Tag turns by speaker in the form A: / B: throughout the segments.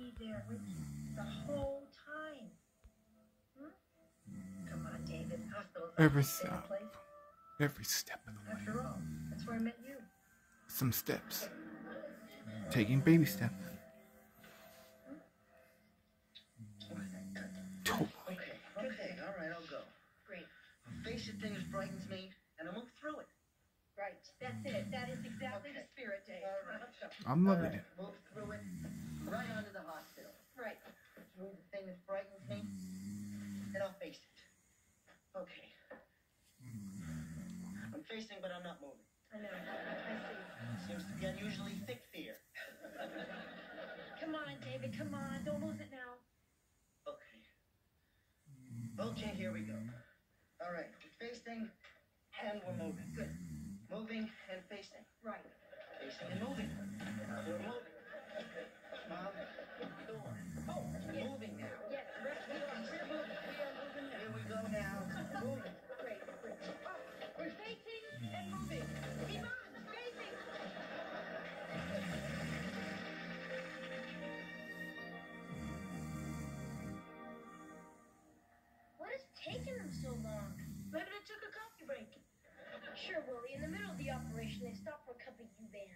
A: be there with you the whole time. Hmm? Come on, David. Hospital's
B: Every
A: not a
B: step.
A: place.
B: Every step of the way.
A: After all, that's where I met you.
B: Some steps. Taking baby steps. Totally.
C: Okay, all right, I'll go.
A: Great.
C: A face it thing frightens me, and I move through it.
A: Right. That's it. That is exactly the spirit, Dave.
C: All right.
A: Let's go.
B: I'm loving it.
C: Move through it, right onto the hospital.
A: Right.
C: Through the thing that frightens me, and I'll face it. Okay. I'm facing, but I'm not moving.
A: I know. I see.
C: Seems to be unusually thick fear.
A: Come on, David. Come on. Don't lose it now.
C: Okay. Okay, here we go. All right, we're facing, and we're moving.
A: Good.
C: Moving and facing.
A: Right.
C: Facing and moving. We're moving. Mom, door. Oh,
A: Yes.
C: Moving now.
A: Yes. We're moving. We are moving now.
C: Here we go now. Moving.
A: Great. Great. Oh, we're facing and moving. Keep on. Facing.
D: What is taking them so long?
A: Maybe they took a coffee break.
D: Sure, Willie. In the middle of the operation, they stopped for a cup of U-Ban.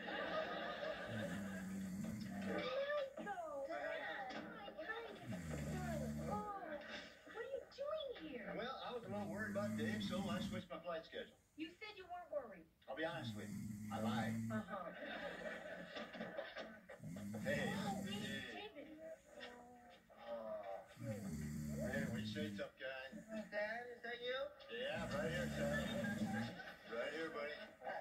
A: What are you doing here?
E: Well, I was a little worried about Dave, so I switched my flight schedule.
A: You said you weren't worried.
E: I'll be honest with you. I lied.
A: Uh-huh.
E: Hey.
D: David.
E: Hey, what you say, tough guy?
C: Dad, is that you?
E: Yeah, right here, son. Right here, buddy.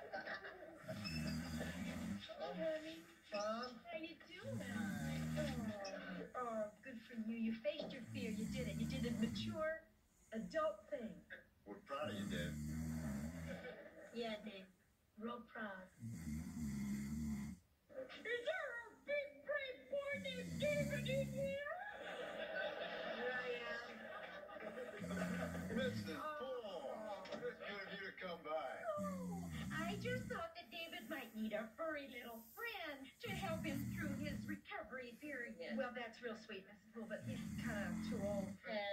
A: Oh, honey.
C: Mom?
A: How you doing? Oh, good for you. You faced your fear. You did it. You did a mature, adult thing.
E: We're proud of you, Dave.
A: Yeah, Dave. Real proud.
D: Is there a big, great boy named David in here?
A: Here I am.
E: Mr. Paul, it's good of you to come by.
A: Oh, I just thought that David might need a furry little friend to help him through his recovery period. Well, that's real sweet, Mrs. Poole, but he's kind of too old for